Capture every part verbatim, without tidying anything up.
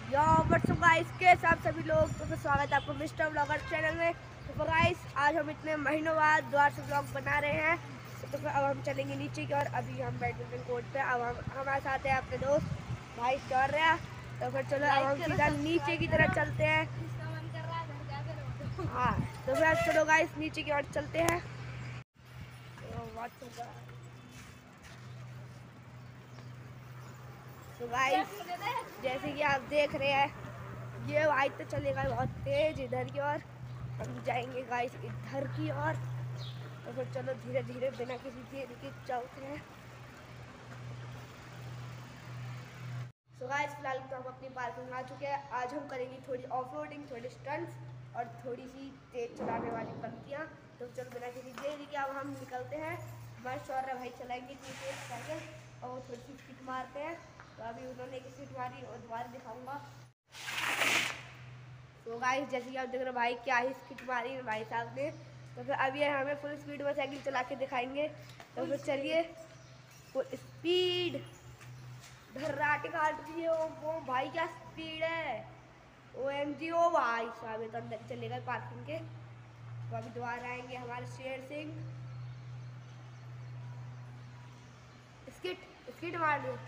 यो WhatsApp guys, कैसे आप सभी लोग। तो फिर स्वागत है आपको मिस्टर ब्लॉगर चैनल में। तो गाइस आज हम इतने महीनों बाद दोबारा से ब्लॉग बना रहे हैं। तो फिर अब हम चलेंगे नीचे की और अभी हम बैडमिंटन कोर्ट पे। अब हम हमारे साथ है अपने दोस्त भाई चढ़ रहे हैं। तो फिर चलो अब हम सीधा नीचे की तरफ चलते हैं। हाँ तो फिर चलो गाइस नीचे की ओर चलते हैं। तो गाइस जैसे कि आप देख रहे हैं ये बाइक तो चलेगा बहुत तेज इधर की ओर, हम जाएंगे गाइस इधर की ओर। तो फिर चलो धीरे धीरे बिना किसी देरी के चलते हैं। तो गाइस फिलहाल तो हम अपनी पार्किंग आ चुके हैं। आज हम करेंगे थोड़ी ऑफ रोडिंग, थोड़ी स्टंट्स और थोड़ी सी तेज चलाने वाली पंक्तियाँ। तो चलो बिना किसी देरी के अब हम निकलते हैं। हमारे शौर्य भाई चलाएंगे इतनी तेज साइकिल और वो थोड़ी सी स्पीड मारते हैं। तो अभी उन्होंने एक स्पीड मारी और दोबारा दिखाऊंगा। तो गाइस जैसे कि आप देख रहे हो भाई क्या ही स्पीड मारी है भाई साहब ने। तो फिर अभी हमें फुल स्पीड में साइकिल चला के दिखाएंगे। तो फिर चलिए फुल स्पीड धर्राटे काट रही है वो भाई, क्या स्पीड है। ओ एम जी ओ भाई साहब, तो अंदर चलेगा पार्किंग के। तो अभी दोबारा आएंगे हमारे शेर सिंह। स्किट स्किट मार दो।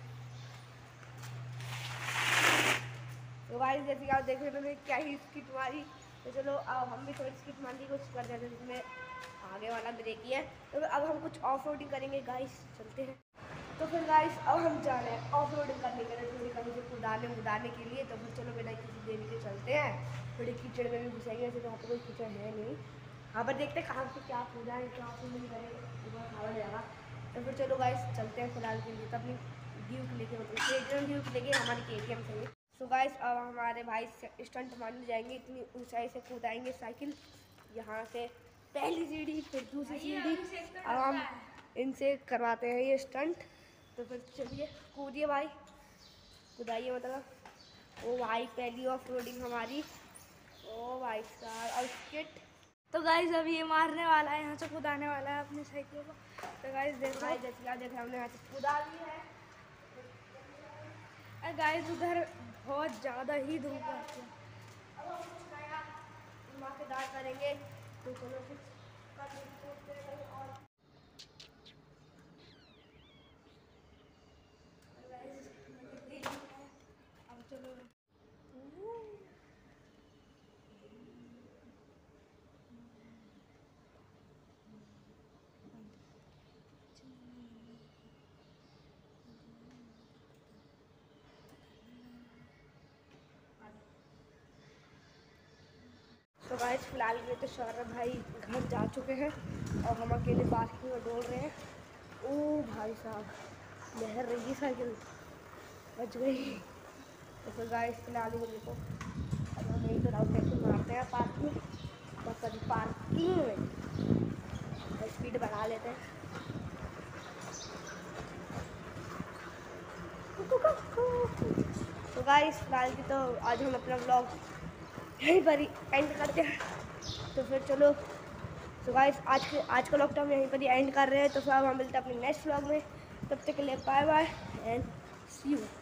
तो गाइस जैसे कि आप देख रहे हो क्या ही स्किट मारी। तो चलो अब हम भी थोड़ी स्किट मारने की कोशिश कर रहे हैं जिसमें आगे वाला ब्रेक ही है। तो अब हम कुछ ऑफ रोडिंग करेंगे गाइस, चलते हैं। तो फिर गाइस अब हम जा रहे हैं ऑफ रोडिंग करने के लिए, थोड़ी कहीं से कुदाने उदाने के लिए। तो फिर चलो बिना किसी देरी के चलते हैं। थोड़ी कीचड़ में भी घुसेंगे, ऐसे तो वहाँ पर कोई कीचड़ है नहीं। हाँ पर देखते हैं कहाँ से क्या कूदा है, क्या नहीं करेंगे, खावा जाएगा। तो फिर चलो गाइस चलते हैं फिलहाल के लिए। तो अपनी ड्यूक लेके मतलब ड्यूक लेके हमारी के टी एम से। सो गाइस अब हमारे भाई स्टंट मारने जाएंगे, इतनी ऊंचाई से कूदाएंगे साइकिल यहाँ से, पहली सीढ़ी फिर दूसरी सीढ़ी। अब हम इनसे करवाते हैं ये स्टंट। तो फिर चलिए कूदिए भाई, कूदाइए मतलब। ओ भाई पहली ऑफ रोडिंग हमारी। ओ भाई साहब और स्किट। तो गाइस अभी ये मारने वाला है, यहाँ से कूदाने वाला है अपनी साइकिल को। तो गाइस देखो भाई जैसे आप देख रहे हमने यहाँ से कूदा ली है। गाइस उधर बहुत ज़्यादा ही धूप आती है। अब हम कुछ नया धमाकेदार करेंगे। तो चलो कुछ कर और अब चलो तो गाइस फिलहाल में तो शौर्य भाई घर जा चुके हैं और हम अकेले पार्किंग में डोल रहे हैं। ओ भाई साहब लहर रही साइकिल, बच गई। तो फिर गाइस फिलहाल ही देखो अब हम यहीं पर आउट मारते हैं पार्किंग, बस अभी पार्किंग में स्पीड बढ़ा लेते हैं। तो गाइस फिलहाल की तो आज हम अपना ब्लॉग यहीं पर ही एंड करते हैं। तो फिर चलो तो गाइस आज के आज का ब्लॉग तो हम यहीं पर ही एंड कर रहे हैं। तो फिर अब हम मिलते हैं अपने नेक्स्ट ब्लॉग में। तब तक के लिए bye bye and see you.